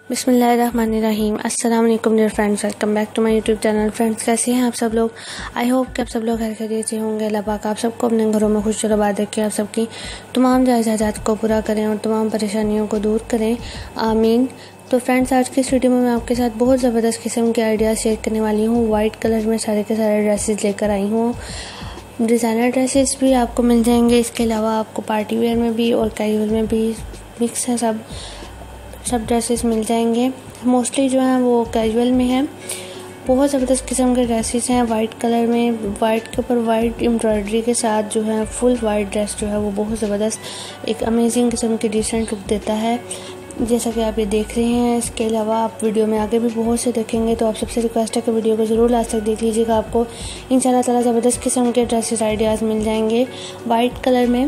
बिस्मिल्लाहिर्रहमानिर्रहीम। अस्सलाम वालेकुम dear friends, welcome back to my YouTube channel. Friends, कैसे हैं आप सब लोग? आई होप कि आप सब लोग खैर खैरियत से होंगे। अल्लाह पाक आप सबको अपने घरों में खुश और आबाद रखे, आप सबकी तमाम जायज़ हाजात को पूरा करें और तमाम परेशानियों को दूर करें, आमीन। तो फ्रेंड्स, आज की इस वीडियो में मैं आपके साथ बहुत ज़बरदस्त किस्म के आइडियाज़ शेयर करने वाली हूँ। वाइट कलर में सारे के सारे ड्रेसेस लेकर आई हूँ। डिज़ाइनर ड्रेसेस भी आपको मिल जाएंगे, इसके अलावा आपको पार्टी वेयर में भी और कैजुअल में भी मिक्स है, सब ड्रेसेस मिल जाएंगे। मोस्टली जो है वो कैजुअल में है। बहुत ज़बरदस्त किस्म के ड्रेसेस हैं वाइट कलर में, वाइट के ऊपर वाइट एम्ब्रॉयडरी के साथ जो है फुल वाइट ड्रेस जो है वो बहुत ज़बरदस्त एक अमेजिंग किस्म की डिसेंट लुक देता है, जैसा कि आप ये देख रहे हैं। इसके अलावा आप वीडियो में आगे भी बहुत से देखेंगे, तो आप सबसे रिक्वेस्ट है कि वीडियो को ज़रूर लास्ट तक देख लीजिएगा। आपको इंशाल्लाह ताला ज़बरदस्त किस्म के ड्रेसेस आइडियाज़ मिल जाएंगे वाइट कलर में।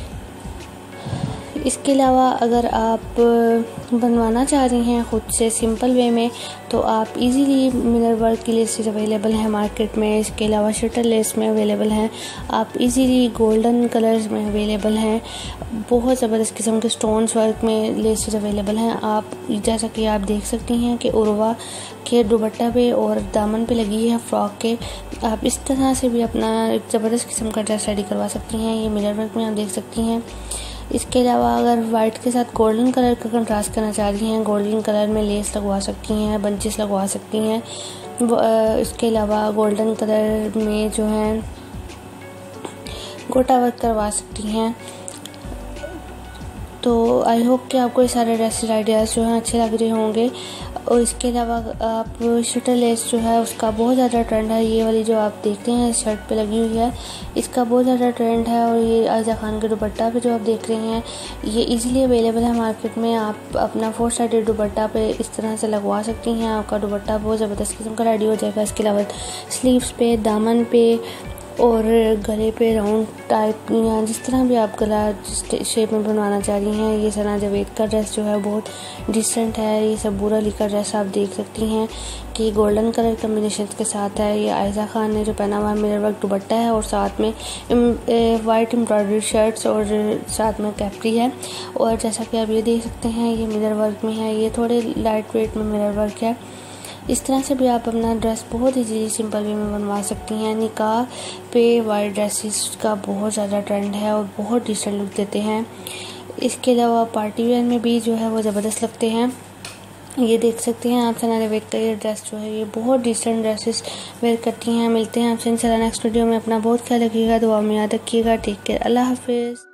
इसके अलावा अगर आप बनवाना चाह रही हैं ख़ुद से सिंपल वे में, तो आप इजीली मिरर वर्क की लेसेस अवेलेबल हैं मार्केट में। इसके अलावा शटर लेस में अवेलेबल हैं, आप इजीली गोल्डन कलर्स में अवेलेबल हैं। बहुत ज़बरदस्त किस्म के स्टोन्स वर्क में लेसेस अवेलेबल हैं। आप जैसा कि आप देख सकती हैं कि उर्वा के दुपट्टा पे और दामन पे लगी है फ्रॉक के। आप इस तरह से भी अपना एक ज़बरदस्त किस्म का ड्रेस रेडी करवा सकती हैं, ये मिरर वर्क में आप देख सकती हैं। इसके अलावा अगर वाइट के साथ गोल्डन कलर का कंट्रास्ट करना चाह रही हैं, गोल्डन कलर में लेस लगवा सकती हैं, बंचेस लगवा सकती हैं। इसके अलावा गोल्डन कलर में जो है गोटा वर्क करवा सकती हैं। तो आई होप कि आपको ये सारे ड्रेसेस आइडियाज़ जो हैं अच्छे लग रहे होंगे। और इसके अलावा आप शटर लेस जो है उसका बहुत ज़्यादा ट्रेंड है। ये वाली जो आप देखते हैं शर्ट पे लगी हुई है, इसका बहुत ज़्यादा ट्रेंड है। और ये आयजा खान के दुपट्टा पे जो आप देख रहे हैं, ये इजीली अवेलेबल है मार्केट में। आप अपना 4 साइडेड दुपट्टा पे इस तरह से लगवा सकती हैं, आपका दुपट्टा बहुत ज़बरदस्त किस्म का रेडी हो जाएगा। इसके अलावा स्लीव्स पे, दामन पे और गले पे राउंड टाइप या जिस तरह भी आप गला जिस शेप में बनवाना चाह रही हैं। ये सना जावेद का ड्रेस जो है बहुत डिसेंट है। ये सबूरा अली का ड्रेस आप देख सकती हैं कि गोल्डन कलर कम्बिनेशन के साथ है। ये आयजा खान ने जो पहना हुआ मिरर वर्क दुपट्टा है और साथ में वाइट एम्ब्रॉयडरी शर्ट्स और साथ में कैप्री है। और जैसा कि आप ये देख सकते हैं, ये मिरर वर्क में है, ये थोड़े लाइट वेट में मिरर वर्क है। इस तरह से भी आप अपना ड्रेस बहुत ईजीली सिंपल वे में बनवा सकती हैं। निकाह पे वाइट ड्रेसेस का बहुत ज़्यादा ट्रेंड है और बहुत डिसेंट लुक देते हैं। इसके अलावा पार्टी वेयर में भी जो है वो ज़बरदस्त लगते हैं। ये देख सकते हैं आप सना जावेद का ये ड्रेस जो है ये बहुत डिसेंट ड्रेसेस वेयर करती हैं। मिलते हैं आपसे इंशाल्लाह नेक्स्ट वीडियो में। अपना बहुत ख्याल रखिएगा, दुआ में याद रखिएगा। टेक केयर, अल्लाह हाफिज़।